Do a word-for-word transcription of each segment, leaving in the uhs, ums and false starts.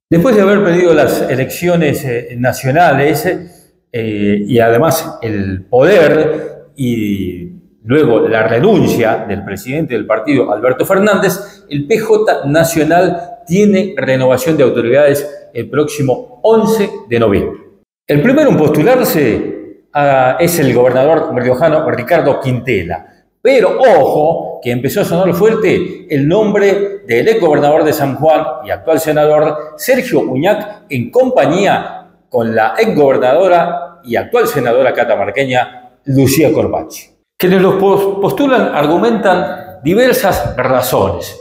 Después de haber perdido las elecciones eh, nacionales eh, y además el poder y luego la renuncia del presidente del partido, Alberto Fernández, el P J Nacional tiene renovación de autoridades el próximo once de noviembre. El primero en postularse uh, es el gobernador riojano Ricardo Quintela. Pero ojo, que empezó a sonar fuerte el nombre del ex gobernador de San Juan y actual senador Sergio Uñac, en compañía con la ex gobernadora y actual senadora catamarqueña Lucía Corbachi. Quienes los postulan argumentan diversas razones.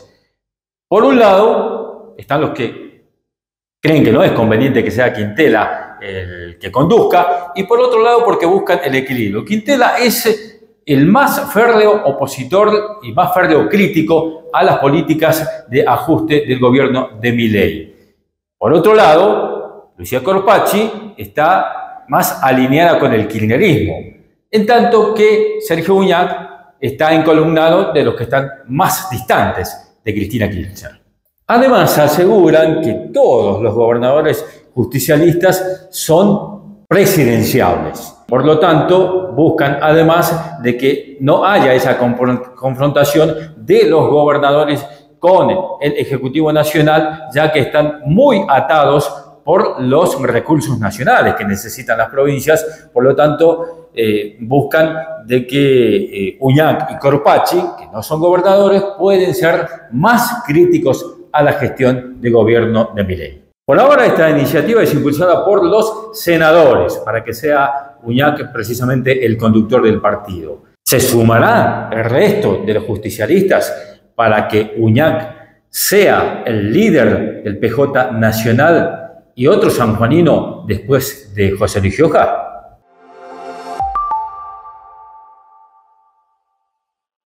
Por un lado, están los que creen que no es conveniente que sea Quintela el que conduzca, y por otro lado porque buscan el equilibrio. Quintela es el más férreo opositor y más férreo crítico a las políticas de ajuste del gobierno de Milei. Por otro lado, Lucía Corbachi está más alineada con el kirchnerismo, en tanto que Sergio Uñac está encolumnado de los que están más distantes de Cristina Kirchner. Además, aseguran que todos los gobernadores justicialistas son presidenciables. Por lo tanto, buscan además de que no haya esa confrontación de los gobernadores con el Ejecutivo Nacional, ya que están muy atados por los recursos nacionales que necesitan las provincias. Por lo tanto, eh, buscan de que eh, Uñac y Corbachi, que no son gobernadores, pueden ser más críticos a la gestión de gobierno de Milei. Por ahora, esta iniciativa es impulsada por los senadores, para que sea Uñac precisamente el conductor del partido. ¿Se sumará el resto de los justicialistas para que Uñac sea el líder del P J Nacional y otro sanjuanino después de José Luis Gioja?